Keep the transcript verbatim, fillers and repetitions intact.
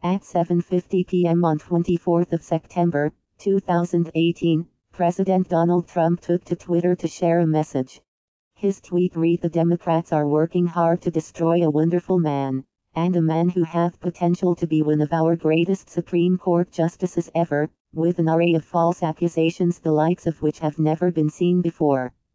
At seven fifty p m on twenty-fourth of September, two thousand eighteen, President Donald Trump took to Twitter to share a message. His tweet read: "The Democrats are working hard to destroy a wonderful man, and a man who have potential to be one of our greatest Supreme Court justices ever, with an array of false accusations the likes of which have never been seen before.